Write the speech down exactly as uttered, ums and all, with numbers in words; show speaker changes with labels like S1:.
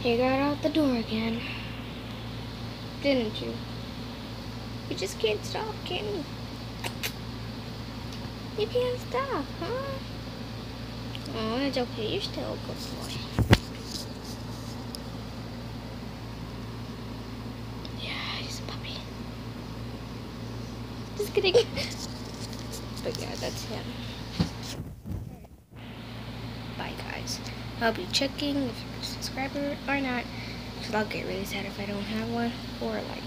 S1: You got out the door again, didn't you? You just can't stop, can you? You can't stop, huh? Oh, it's okay. You're still a good boy. Yeah, he's a puppy. Just kidding. But yeah, that's him. Bye, guys. I'll be checking if you're a subscriber or not, because I'll get really sad if I don't have one or a like.